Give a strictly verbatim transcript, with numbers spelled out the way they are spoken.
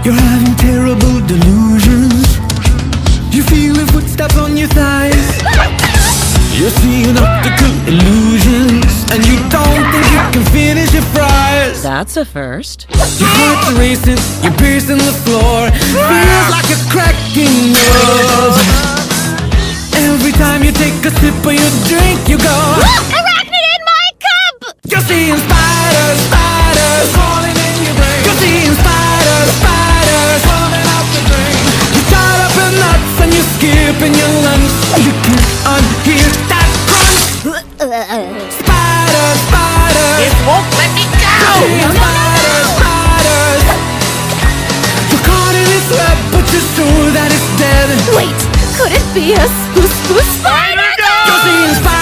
You're having terrible delusions. You feel the footsteps on your thighs. You're seeing optical illusions, and you don't think you can finish your fries. That's a first. Your heart's racing, you're piercing the floor. Feels like a cracking nerve. Every time you take a sip of your drink, you go Arachnid in my cup! You're seeing spiders, spiders crawling in your brain. You're seeing spiders, spiders crawling out the drain. You're tied up in nuts and you're skipping your lunch. You can't unhear that crunch. Spiders, spiders, It won't let me go! spiders, spiders. You're caught in its web, but you're sure that it's dead. Wait, could it be a spoos spoos spider? You're seeing spiders.